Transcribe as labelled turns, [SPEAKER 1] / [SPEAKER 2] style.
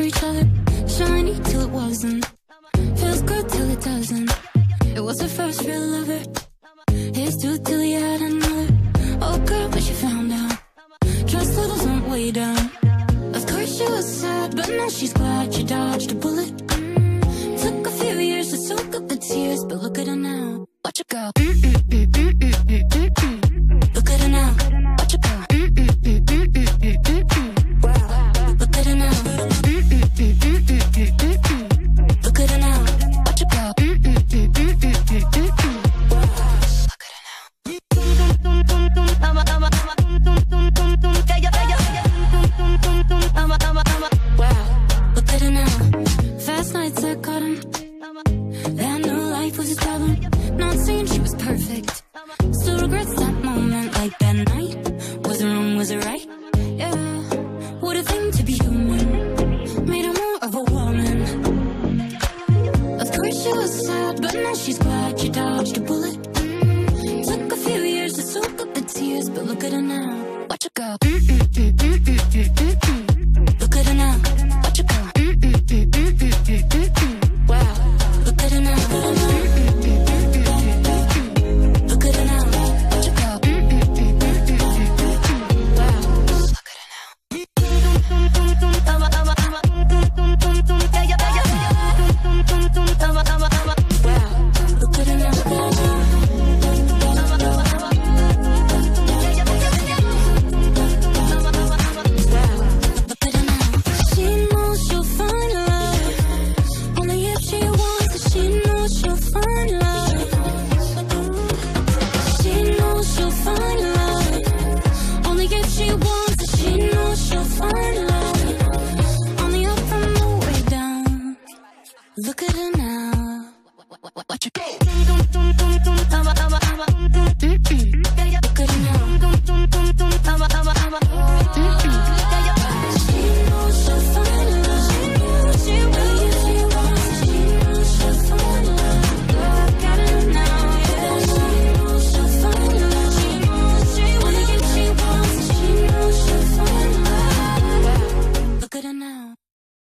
[SPEAKER 1] each other. Shiny till it wasn't. Feels good till it doesn't. It was her first real lover. Here's two till he had another. Oh girl, but she found out. Trust levels went way down. Of course she was sad, but now she's glad she dodged a bullet. Took a few years to soak up the tears, but look at her now. Watch her go. Look at her now. Watch her go. Look at her now. Look at her now. Watch her go. Look at her now. Fast nights I caught him. That new life was his problem. Not saying she was perfect. Still regrets that moment. Like that night. Was it wrong, was it right? Yeah. What a thing to be human. Made her more of a woman. Of course she was sad, but now she's glad she dodged a bullet. Took a few years to soak up the tears, but look at her now. Watch her go. Look at her now. Watch her go. Wow. Look at her now. Look at her now. Watch her go. Wow. Look at her now. Wow. Look at her now. Look at him.